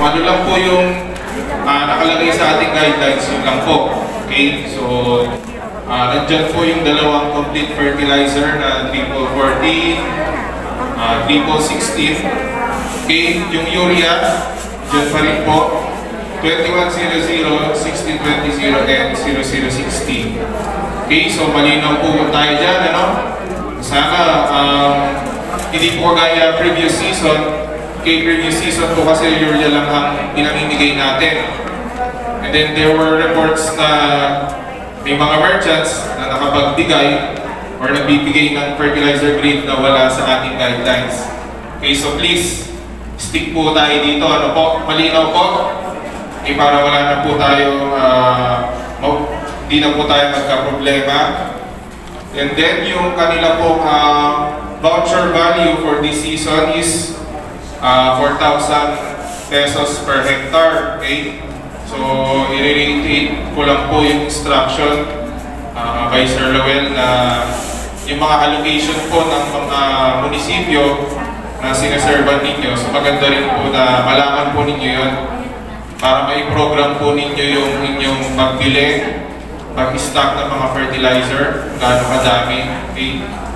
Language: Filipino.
Kung ano lang po yung nakalagay sa ating guidelines, yun lang po. Okay? So, nandyan po yung dalawang complete fertilizer na 340, 316. Okay? Yung urea, dyan pa rin po. 2100, 1620, and 0060. Okay? So, malinaw po tayo dyan, ano? Sana, hindi po gaya previous season. Okay, previous season po kasi urea lang ang pinamimigay natin. And then there were reports na may mga merchants na nakapagbigay or nagbibigay ng fertilizer grade na wala sa ating guidelines. Okay, so please, stick po tayo dito. Ano po? Malinaw po? Okay, para wala na po tayo, hindi na po tayo magka-problema. And then yung kanila pong voucher value for this season is 4,000 pesos per hectare. Okay? So, i-reiterate ko lang po yung instruction kay Sir Lowell na yung mga allocation po ng mga munisipyo na sinaservan ninyo. So, maganda rin po na malaman po ninyo yun para mai-program po ninyo yung inyong pagbili, pag-stock ng mga fertilizer, gaano kadami. Okay?